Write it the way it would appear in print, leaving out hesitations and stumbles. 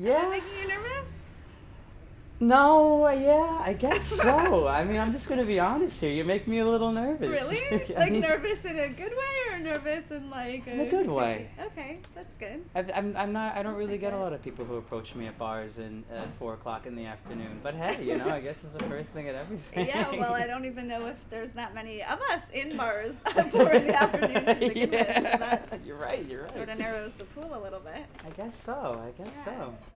Am I Yeah. making you nervous? No, yeah, I guess so. I mean, I'm just gonna be honest here. You make me a little nervous. Really? I Like mean, nervous in a good way or nervous in like in a a good way. Okay, that's good. I'm not. I don't I'll really take get a it. lot of people who approach me at bars and at 4 o'clock in the afternoon. But hey, I guess it's the first thing at everything. Yeah, well, I don't even know if there's that many of us in bars at 4 in the afternoon to begin with. So that You're right. You're sort of right. narrows the pool a little bit. I guess so. I guess Yeah. so.